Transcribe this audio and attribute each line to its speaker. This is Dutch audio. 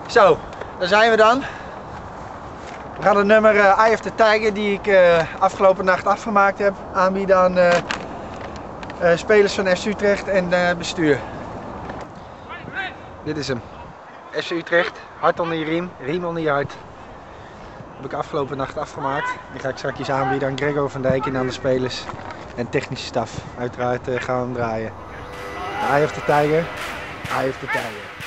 Speaker 1: Zo, daar zijn we dan. We gaan het nummer Eye of the Tiger, die ik afgelopen nacht afgemaakt heb, aanbieden aan spelers van FC Utrecht en bestuur. Dit is hem. FC Utrecht, hart onder je riem onder je hart. Heb ik afgelopen nacht afgemaakt. Die ga ik straks aanbieden aan Gregor van Dijk en aan de spelers en technische staf. Uiteraard gaan we hem draaien. Eye of the Tiger, Eye of the Tiger.